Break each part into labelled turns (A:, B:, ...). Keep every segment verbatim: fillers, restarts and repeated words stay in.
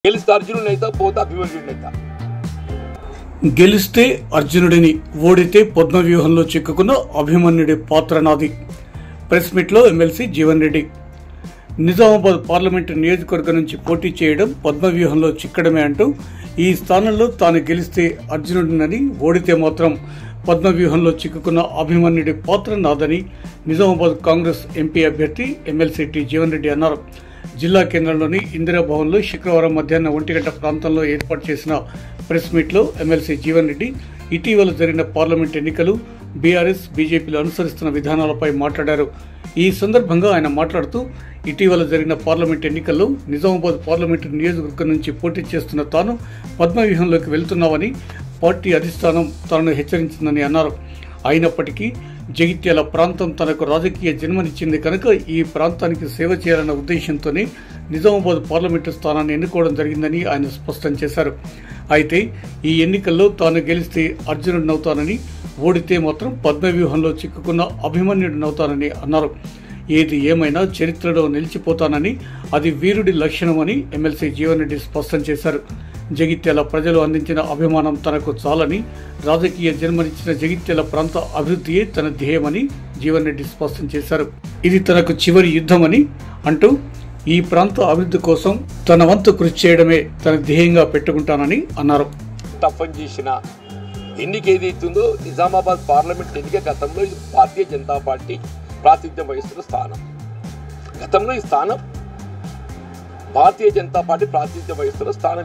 A: గెలిస్తే అర్జునుడైతా పోతే అభిమన్యుడైతా.
B: గెలిస్తే అర్జునుడిని, ఓడితే పద్మవ్యూహంలో చిక్కుకున్న అభిమన్యుడి పాత్ర నాది. ప్రెస్ మీట్లో ఎమ్మెల్సీ జీవన్ రెడ్డి. నిజామాబాద్ పార్లమెంటు నియోజకవర్గం నుంచి పోటీ చేయడం పద్మవ్యూహంలో చిక్కడమే అంటూ ఈ స్థానంలో తాను గెలిస్తే అర్జునుడినని, ఓడితే మాత్రం పద్మవ్యూహంలో చిక్కుకున్న అభిమన్యుడి పాత్ర నాదని నిజామాబాద్ కాంగ్రెస్ ఎంపీ అభ్యర్థి ఎమ్మెల్సీ టి జీవన్ రెడ్డి అన్నారు. జిల్లా కేంద్రంలోని ఇందిరాభవన్లో శుక్రవారం మధ్యాహ్నం ఒంటి గంట ప్రాంతంలో ఏర్పాటు చేసిన ప్రెస్ మీట్లో ఎమ్మెల్సీ జీవన్ రెడ్డి ఇటీవల జరిగిన పార్లమెంట్ ఎన్నికలు, బీఆర్ఎస్ బీజేపీలు అనుసరిస్తున్న విధానాలపై మాట్లాడారు. ఈ సందర్భంగా ఆయన మాట్లాడుతూ, ఇటీవల జరిగిన పార్లమెంట్ ఎన్నికల్లో నిజామాబాద్ పార్లమెంటు నియోజకవర్గం నుంచి పోటీ చేస్తున్న తాను పద్మవ్యూహంలోకి వెళ్తున్నామని పార్టీ అధిష్టానం తనను హెచ్చరించిందని అన్నారు. అయినప్పటికీ జగిత్యాల ప్రాంతం తనకు రాజకీయ జన్మనిచ్చింది కనుక ఈ ప్రాంతానికి సేవ చేయాలన్న ఉద్దేశంతోనే నిజామాబాద్ పార్లమెంటు స్థానాన్ని ఎన్నుకోవడం జరిగిందని ఆయన స్పష్టం చేశారు. అయితే ఈ ఎన్నికల్లో తాను గెలిస్తే అర్జునుడినవుతానని, ఓడితే మాత్రం పద్మవ్యూహంలో చిక్కుకున్న అభిమన్యుడినవుతానని అన్నారు. ఏది ఏమైనా చరిత్రలో నిలిచిపోతానని, అది వీరుడి లక్షణమని ఎమ్మెల్సీ జీవన్ రెడ్డి స్పష్టం చేశారు. జగిత్యాల ప్రజలు అందించిన అభిమానం తనకు చాలని, రాజకీయ జన్మనిచ్చిన జగిత్యాల ప్రాంత అభివృద్ధియే తన ధ్యేయమని జీవన్ రెడ్డి స్పష్టం చేశారు. ఇది తనకు చివరి యుద్ధమని అంటూ, ఈ ప్రాంత అభివృద్ధి కోసం తన వంతు కృషి చేయడమే తన ధ్యేయంగా పెట్టుకుంటానని అన్నారు.
A: తప్పని చేసిన ఎన్నిక ఏదైతుందో నిజామాబాద్ పార్లమెంట్ ఎన్నిక గతంలో ఇది భారతీయ జనతా పార్టీ ప్రాతినిధ్యం వహిస్తున్న స్థానం. గతంలో ఈ స్థానం భారతీయ జనతా పార్టీ ప్రాతినిధ్యం వహిస్తున్న స్థానం.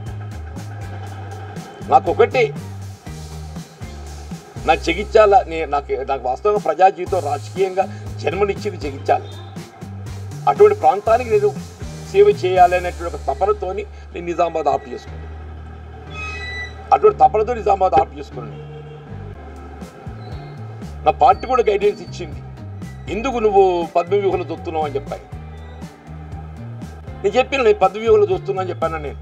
A: నాకు ఒకటే, నాకు జగిత్యాల, నాకు నాకు వాస్తవంగా ప్రజా జీవితం రాజకీయంగా జన్మనిచ్చింది జగిత్యాల. అటువంటి ప్రాంతానికి నేను సేవ చేయాలి అనేటువంటి ఒక తపనతోని నేను నిజామాబాద్ ఆప్ట్ చేసుకున్నాను. అటువంటి తపనతో నిజామాబాద్ ఆప్ట్ చేసుకున్నాను. నా పార్టీ కూడా గైడెన్స్ ఇచ్చింది, ఎందుకు నువ్వు పద్మవ్యూహంలో చూస్తున్నావు అని చెప్పాను. నేను చెప్పిన నేను పద్మవ్యూహంలో చూస్తున్నా అని చెప్పాను. నేను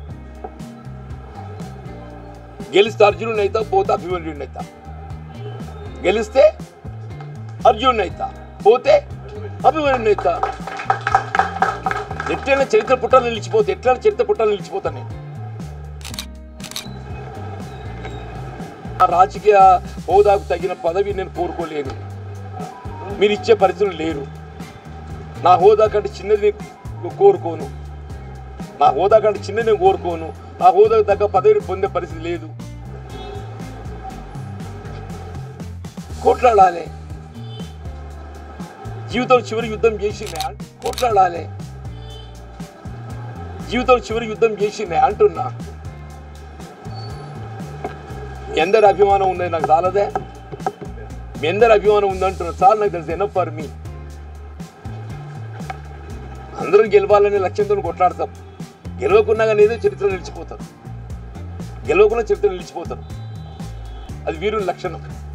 A: గెలిస్తే అర్జునుడిని అవుతా, పోతే అభిమన్యుడిని అవుతా. గెలిస్తే అర్జునుడిని అవుతా, పోతే అభిమన్యుడిని అవుతా. ఎట్లైనా చరిత్ర పుట్టాలు నిలిచిపోతే ఎట్లైనా చరిత్ర పుట్టాలు నిలిచిపోతాను నేను. ఆ రాజకీయ హోదాకు తగిన పదవి నేను కోరుకోలేను, మీరు ఇచ్చే పరిస్థితులు లేరు. నా హోదా కంటే చిన్నది నేను కోరుకోను, నా హోదా కంటే చిన్నది నేను కోరుకోను, నా హోదాకు తగ్గ పదవిని పొందే పరిస్థితి లేదు. కొట్లాడాలి, జీవితంలో చివరి యుద్ధం చేసిందే కొట్లాడాలి, జీవితంలో చివరి యుద్ధం చేసిందే అంటున్నా. మీ అందరి అభిమానం ఉన్నది నాకు చాలదే, మీ అందరి అభిమానం ఉందంటున్నా చాలు, నాకు తెలుసు ఎనఫ్ ఫర్ మీ. అందరూ గెలవాలనే లక్ష్యంతో కొట్లాడతాం. గెలవకున్నా కానీ ఏదో చరిత్ర నిలిచిపోతారు, గెలవకుండా చరిత్ర నిలిచిపోతారు. అది వీరుని లక్షణం.